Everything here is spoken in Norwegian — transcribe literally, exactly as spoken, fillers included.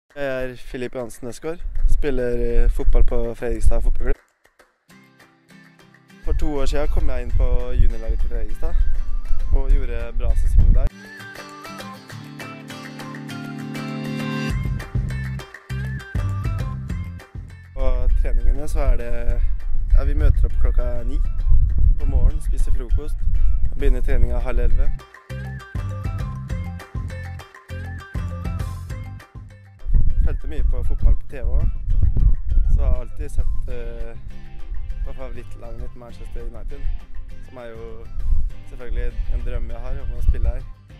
Jeg er Filip Jansen Nesgaard, spiller fotball på Fredrikstad fotballklubb. For to år siden kom jeg inn på juniorlaget til Fredrikstad og gjorde bra sesong der. På treningene så er det, ja, vi møter opp klokka ni på morgen, spiser frokost og begynner treninga halv elleve. Jeg følte mye på fotball på T V, så jeg har alltid sett uh, på favorittlaget mitt Manchester United, som er jo selvfølgelig en drøm jeg har om å spille her.